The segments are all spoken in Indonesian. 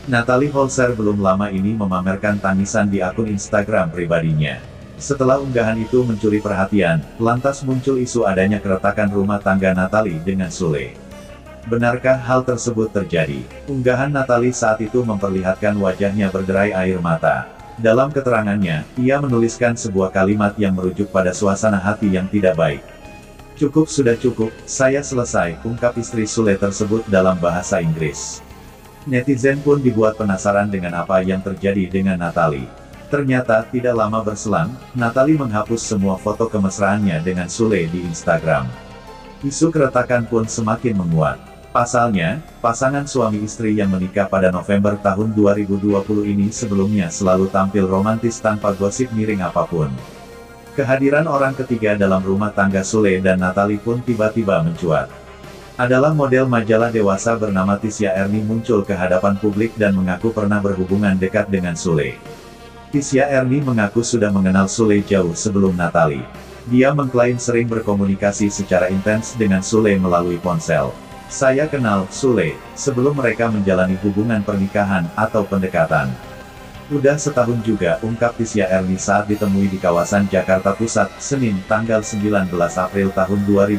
Natalie Holzer belum lama ini memamerkan tangisan di akun Instagram pribadinya. Setelah unggahan itu mencuri perhatian, lantas muncul isu adanya keretakan rumah tangga Natalie dengan Sule. Benarkah hal tersebut terjadi? Unggahan Natalie saat itu memperlihatkan wajahnya berderai air mata. Dalam keterangannya, ia menuliskan sebuah kalimat yang merujuk pada suasana hati yang tidak baik. "Cukup sudah cukup, saya selesai," ungkap istri Sule tersebut dalam bahasa Inggris. Netizen pun dibuat penasaran dengan apa yang terjadi dengan Natalie. Ternyata, tidak lama berselang, Natalie menghapus semua foto kemesraannya dengan Sule di Instagram. Isu keretakan pun semakin menguat. Pasalnya, pasangan suami istri yang menikah pada November tahun 2020 ini sebelumnya selalu tampil romantis tanpa gosip miring apapun. Kehadiran orang ketiga dalam rumah tangga Sule dan Natalie pun tiba-tiba mencuat. Adalah model majalah dewasa bernama Tisya Erni muncul ke hadapan publik dan mengaku pernah berhubungan dekat dengan Sule. Tisya Erni mengaku sudah mengenal Sule jauh sebelum Natalie. Dia mengklaim sering berkomunikasi secara intens dengan Sule melalui ponsel. "Saya kenal Sule sebelum mereka menjalani hubungan pernikahan atau pendekatan. Udah setahun juga," ungkap Tisya Erni saat ditemui di kawasan Jakarta Pusat, Senin, tanggal 19 April tahun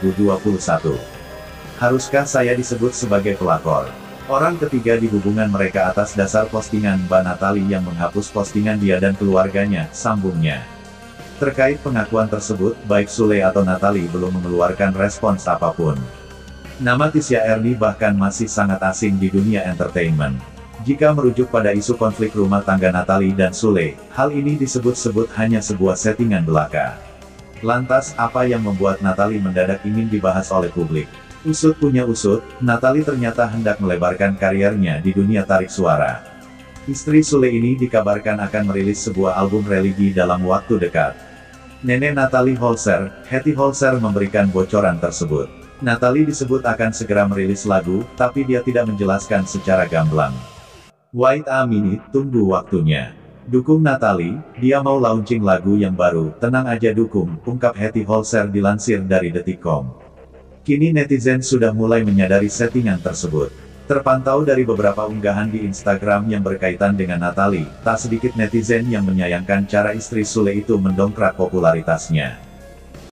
2021. "Haruskah saya disebut sebagai pelakor? Orang ketiga di hubungan mereka atas dasar postingan Mbak Natalie yang menghapus postingan dia dan keluarganya," sambungnya. Terkait pengakuan tersebut, baik Sule atau Natalie belum mengeluarkan respons apapun. Nama Tisya Erni bahkan masih sangat asing di dunia entertainment. Jika merujuk pada isu konflik rumah tangga Natalie dan Sule, hal ini disebut-sebut hanya sebuah settingan belaka. Lantas, apa yang membuat Natalie mendadak ingin dibahas oleh publik? Usut punya usut, Natalie ternyata hendak melebarkan karirnya di dunia tarik suara. Istri Sule ini dikabarkan akan merilis sebuah album religi dalam waktu dekat. Nenek Natalie Holzer, Hetty Holzer memberikan bocoran tersebut. Natalie disebut akan segera merilis lagu, tapi dia tidak menjelaskan secara gamblang. Wait a minute, tunggu waktunya. Dukung Natalie, dia mau launching lagu yang baru, tenang aja dukung, ungkap Hetty Holzer dilansir dari Detik.com. Kini netizen sudah mulai menyadari settingan tersebut. Terpantau dari beberapa unggahan di Instagram yang berkaitan dengan Natalie, tak sedikit netizen yang menyayangkan cara istri Sule itu mendongkrak popularitasnya.